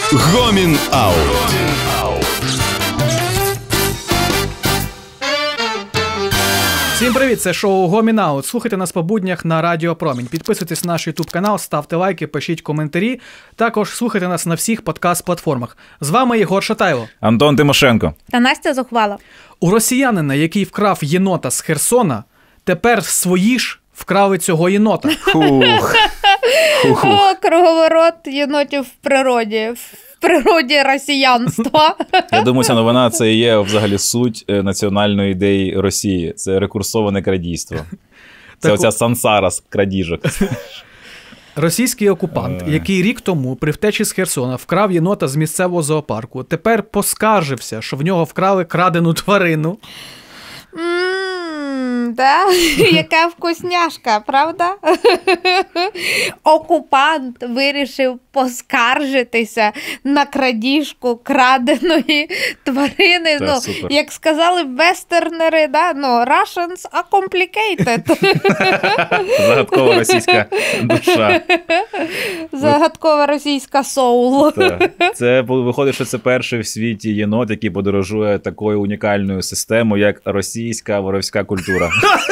Гомін Аут. Всім привіт, це шоу Гомін Аут. Слухайте нас по буднях на Радіо Промінь. Підписуйтесь на наш YouTube канал, ставте лайки, пишіть коментарі. Також слухайте нас на всіх подкаст-платформах. З вами Єгор Шатайло. Антон Тимошенко. Та Настя Зухвала. У росіянина, який вкрав єнота з Херсона, тепер свої ж вкрали цього єнота. О, круговорот єнотів в природі. В природі росіянства. Я думаю, ця новина – це і є взагалі суть національної ідеї Росії. Це рекурсоване крадійство. Це оця сансара з крадіжок. Російський окупант, який рік тому при втечі з Херсона вкрав єнота з місцевого зоопарку, тепер поскаржився, що в нього вкрали крадену тварину. Да? Яка вкусняшка, правда? Окупант вирішив поскаржитися на крадіжку краденої тварини. Та, супер. Як сказали вестернери, да? Russians are complicated. Загадкова російська душа. Загадкова російська соул. Це виходить, що це перший в світі єнот, який подорожує такою унікальною системою, як російська воровська культура.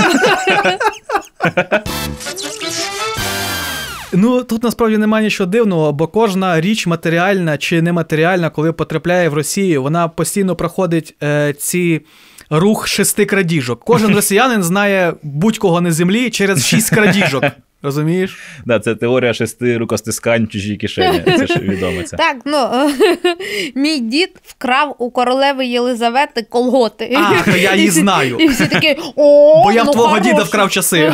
Ну, тут насправді немає нічого дивного, бо кожна річ матеріальна чи нематеріальна, коли потрапляє в Росію, вона постійно проходить рух 6 крадіжок. Кожен росіянин знає будь-кого на землі через 6 крадіжок. Розумієш? Да, це теорія 6 рукостискань в чужій кишені. Це ж відомо це. Так, мій дід вкрав у королеви Єлизавети колготи. А, я її знаю. І всі такі, о, бо я в твого діда вкрав часи.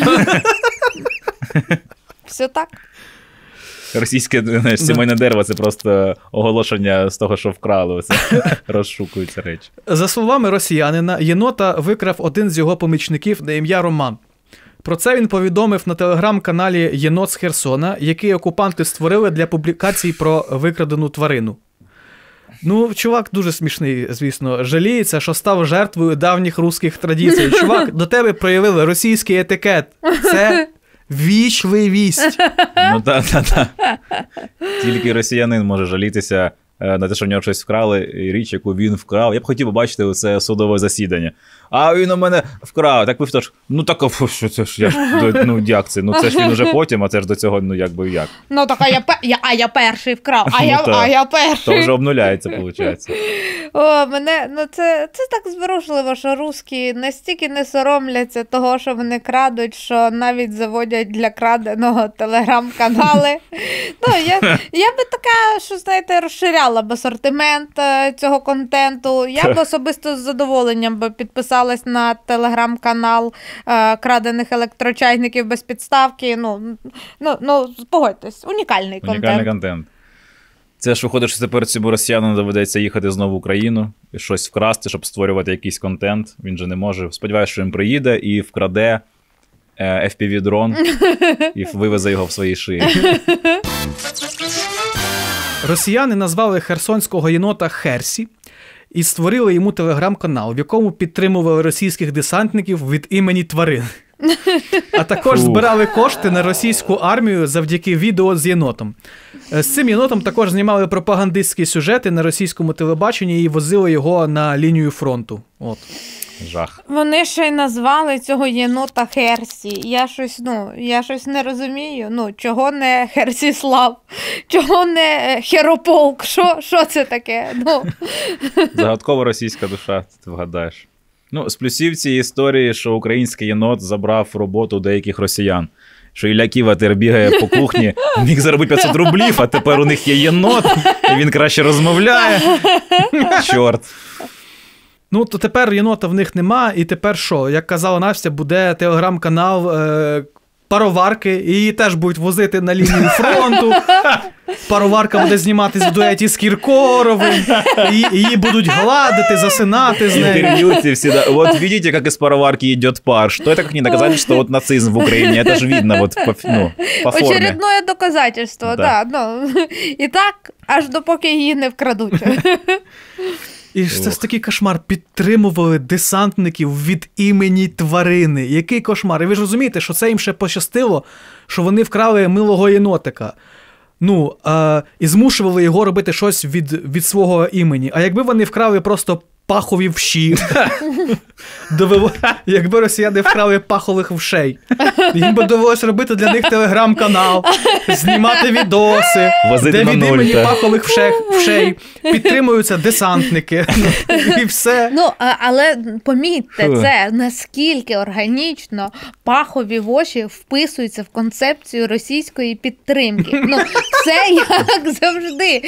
Все так. Російське сімейне дерево – це просто оголошення з того, що вкрали. Оце розшукуються речі. За словами росіянина, єнота викрав один з його помічників на ім'я Роман. Про це він повідомив на телеграм-каналі «Єнот з Херсона», який окупанти створили для публікацій про викрадену тварину. Ну, чувак дуже смішний, звісно, жаліється, що став жертвою давніх русських традицій. Чувак, до тебе проявили російський етикет. Це вічливість. Ну так. Тільки росіянин може жалітися на те, що в нього щось вкрали, і річ, яку він вкрав. Я б хотів побачити це судове засідання. А він у мене вкрав. Так ви ж, ну так, що це ж, як це? Ну це ж він уже потім, а це ж до цього, ну якби як. Ну так, я перший вкрав, а я перший. То вже обнуляється, виходить. О, це так зворушливо, що русські настільки не соромляться того, що вони крадуть, що навіть заводять для краденого телеграм-канали. Ну, я би така, що, знаєте, розширяла б асортимент цього контенту. Я б особисто з задоволенням би підписалась на телеграм-канал крадених електрочайників без підставки. Ну, погодьтесь, унікальний контент. Унікальний контент. Це ж виходить, що тепер цьому росіянину доведеться їхати знову в Україну і щось вкрасти, щоб створювати якийсь контент. Він же не може. Сподіваюся, що він приїде і вкраде FPV-дрон і вивезе його в своїй шиї. Росіяни назвали херсонського єнота Херсі і створили йому телеграм-канал, в якому підтримували російських десантників від імені тварин. А також збирали кошти на російську армію завдяки відео з єнотом. З цим єнотом також знімали пропагандистські сюжети на російському телебаченні і возили його на лінію фронту. От. Жах. Вони ще й назвали цього єнота Херсі. Я щось не розумію. Чого не Херсіслав? Чого не Херополк? Що це таке? Загадкова російська душа, ти вгадаєш. З плюсів цієї історії, що український єнот забрав роботу деяких росіян. Що Ілля Ківатер бігає по кухні, міг заробити 500 рублів, а тепер у них є єнот, і він краще розмовляє. Чорт. Ну, то тепер єнота в них нема, і тепер що? Як казала Настя, буде телеграм-канал пароварки, і її теж будуть возити на лінію фронту. Пароварка буде зніматись в дуеті з Кіркоровим, її будуть гладити, засинати з нею. Интервью всі, вот видите, как из пароварки идет пар. Что это как не доказательство, что вот нацизм в Украине, это же видно вот по форме. Очередное доказательство, да. І так, аж допоки її не вкрадуть. І ж це ж такий кошмар. Підтримували десантників від імені тварини. Який кошмар. І ви ж розумієте, що це їм ще пощастило, що вони вкрали милого єнотика. і змушували його робити щось від свого імені. А якби вони вкрали просто пахові вші, якби росіяни вкрали пахових вшей, їм би довелося робити для них телеграм-канал, знімати відоси, де від імені пахових вшей підтримуються десантники і все. Але помітьте, це наскільки органічно пахові воші вписуються в концепцію російської підтримки. Це як завжди.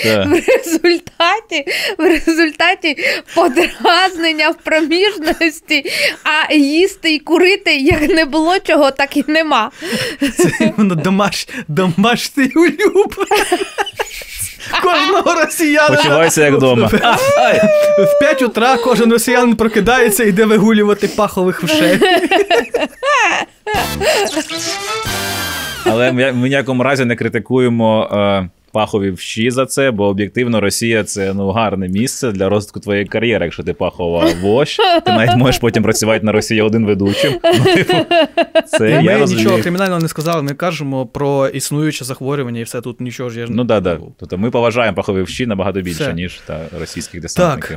В результаті подразнення в проміжності, а їсти і курити як не було чого, так і нема. Це іменно домашній улюбленець кожного росіянина. Почувайся як вдома. В 5 утра кожен росіянин прокидається і йде вигулювати пахових вшей. Але ми в ніякому разі не критикуємо пахові вші за це, бо об'єктивно Росія – це гарне місце для розвитку твоєї кар'єри, якщо ти пахова вощ. Ти навіть можеш потім працювати на Росія 1 ведучим. Ми нічого кримінального не сказали, ми кажемо про існуюче захворювання і все, тут нічого ж є. Так. Тобто ми поважаємо пахові вші набагато більше, ніж російських десантників.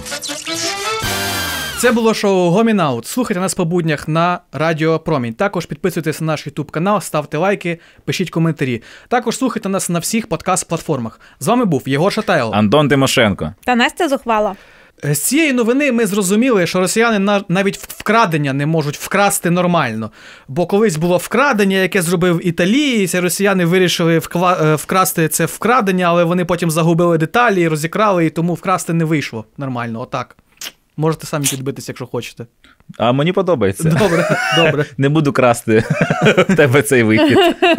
Це було шоу Гомін Аут. Слухайте нас по буднях на Радіо Промінь. Також підписуйтесь на наш YouTube канал, ставте лайки, пишіть коментарі. Також слухайте нас на всіх подкаст-платформах. З вами був Єгор Шатайло, Антон Тимошенко та Настя Зухвала. З цієї новини ми зрозуміли, що росіяни навіть вкрадення не можуть вкрасти нормально. Бо колись було вкрадення, яке зробив італієць, росіяни вирішили вкрасти це вкрадення, але вони потім загубили деталі, розікрали, і тому вкрасти не вийшло нормально. Отак. Можете самі підбитися, якщо хочете. А мені подобається. Добре. Не буду красти в тебе цей вихід.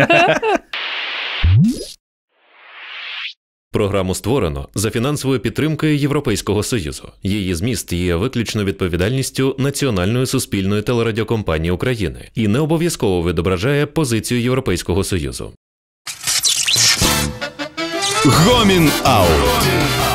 Програму створено за фінансовою підтримкою Європейського Союзу. Її зміст є виключно відповідальністю Національної суспільної телерадіокомпанії України і не обов'язково відображає позицію Європейського Союзу. Гомін Аут.